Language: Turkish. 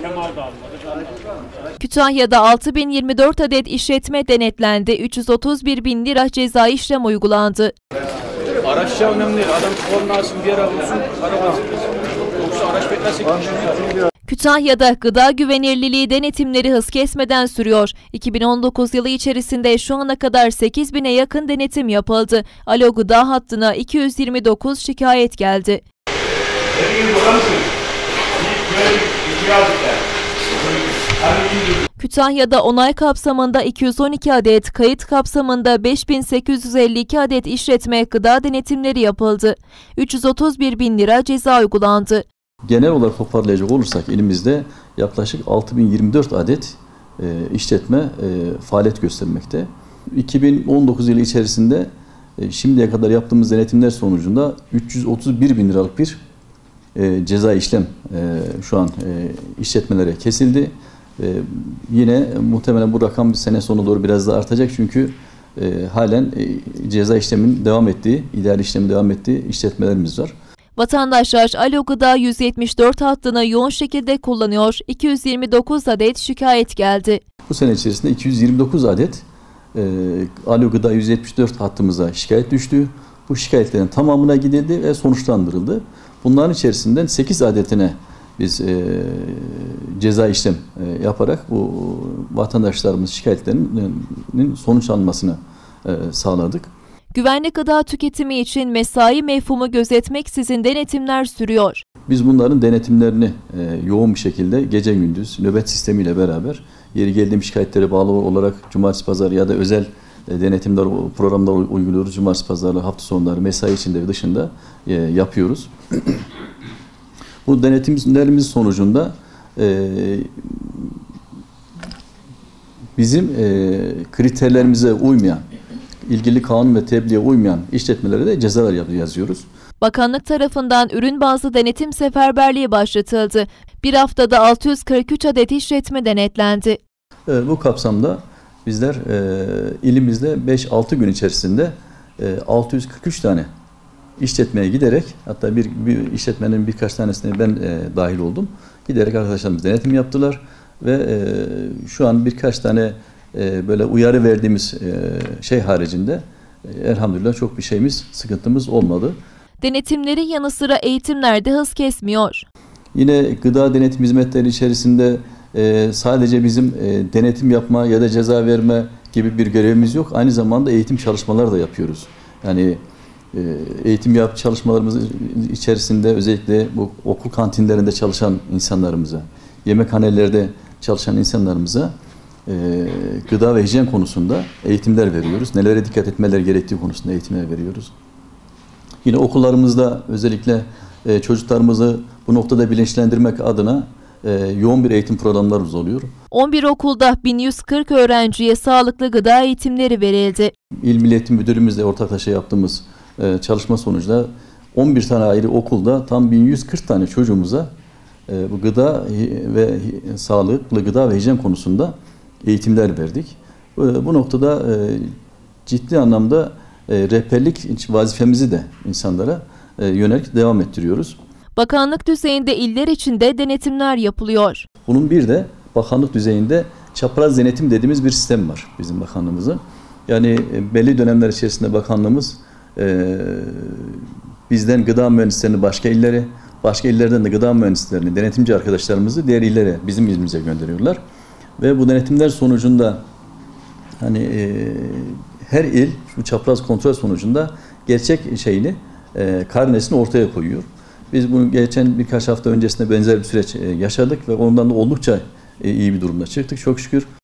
Kütahya'da 6024 adet işletme denetlendi. 331 bin lira ceza işlem uygulandı. Araç ya önemli değil. Adam kolunu alsın, bir yere vursun, arabası. Yoksa araç beklerse gidecek. Kütahya'da gıda güvenirliliği denetimleri hız kesmeden sürüyor. 2019 yılı içerisinde şu ana kadar 8.000'e yakın denetim yapıldı. Alo Gıda hattına 229 şikayet geldi. Kütahya'da onay kapsamında 212 adet, kayıt kapsamında 5852 adet işletme gıda denetimleri yapıldı. 331 bin lira ceza uygulandı. Genel olarak toparlayacak olursak elimizde yaklaşık 6024 adet işletme faaliyet göstermekte. 2019 yılı içerisinde şimdiye kadar yaptığımız denetimler sonucunda 331 bin liralık bir ceza işlem şu an işletmelere kesildi. Yine muhtemelen bu rakam bir sene sonu doğru biraz daha artacak çünkü halen ceza işleminin devam ettiği, idari işlemin devam ettiği işletmelerimiz var. Vatandaşlar Alo Gıda 174 hattını yoğun şekilde kullanıyor. 229 adet şikayet geldi. Bu sene içerisinde 229 adet Alo Gıda 174 hattımıza şikayet düştü. Bu şikayetlerin tamamına gidildi ve sonuçlandırıldı. Bunların içerisinden 8 adetine biz ceza işlem yaparak bu vatandaşlarımız şikayetlerinin sonuçlanmasını sağladık. Güvenli gıda tüketimi için mesai mefhumu gözetmeksizin denetimler sürüyor. Biz bunların denetimlerini yoğun bir şekilde gece gündüz nöbet sistemiyle beraber yeri geldiğim şikayetlere bağlı olarak cumartesi pazarı ya da özel denetimler programlar uyguluyoruz. Cumartesi pazarları, hafta sonları, mesai içinde ve dışında yapıyoruz. Bu denetimlerimiz sonucunda bizim kriterlerimize uymayan, ilgili kanun ve tebliğe uymayan işletmelere de cezalar yazıyoruz. Bakanlık tarafından ürün bazlı denetim seferberliği başlatıldı. Bir haftada 643 adet işletme denetlendi. Bu kapsamda bizler ilimizde 5-6 gün içerisinde 643 tane işletmeye giderek, hatta bir işletmenin birkaç tanesine ben dahil oldum. Giderek arkadaşlarımız denetim yaptılar ve şu an birkaç tane böyle uyarı verdiğimiz şey haricinde elhamdülillah çok bir şeyimiz, sıkıntımız olmadı. Denetimlerin yanı sıra eğitimler de hız kesmiyor. Yine gıda denetim hizmetleri içerisinde sadece bizim denetim yapma ya da ceza verme gibi bir görevimiz yok. Aynı zamanda eğitim çalışmaları da yapıyoruz. Yani eğitim çalışmalarımız içerisinde özellikle bu okul kantinlerinde çalışan insanlarımıza, yemekhanelerde çalışan insanlarımıza gıda ve hijyen konusunda eğitimler veriyoruz. Nelere dikkat etmeler gerektiği konusunda eğitimler veriyoruz. Yine okullarımızda özellikle çocuklarımızı bu noktada bilinçlendirmek adına yoğun bir eğitim programlarımız oluyor. 11 okulda 1140 öğrenciye sağlıklı gıda eğitimleri verildi. İl Milli Eğitim Müdürlüğümüzle ortaklaşa yaptığımız çalışma sonucunda 11 tane ayrı okulda tam 1140 tane çocuğumuza bu gıda ve sağlıklı gıda ve hijyen konusunda eğitimler verdik. Bu noktada ciddi anlamda rehberlik vazifemizi de insanlara yönelik devam ettiriyoruz. Bakanlık düzeyinde iller içinde denetimler yapılıyor. Bunun bir de bakanlık düzeyinde çapraz denetim dediğimiz bir sistem var bizim bakanlığımızın. Yani belli dönemler içerisinde bakanlığımız bizden gıda mühendislerini başka illere, başka illerden de gıda mühendislerini, denetimci arkadaşlarımızı diğer illere, bizim ilimize gönderiyorlar. Ve bu denetimler sonucunda hani her il şu çapraz kontrol sonucunda gerçek şeyini, karnesini ortaya koyuyor. Biz bunu geçen birkaç hafta öncesinde benzer bir süreç yaşadık ve ondan da oldukça iyi bir durumda çıktık çok şükür.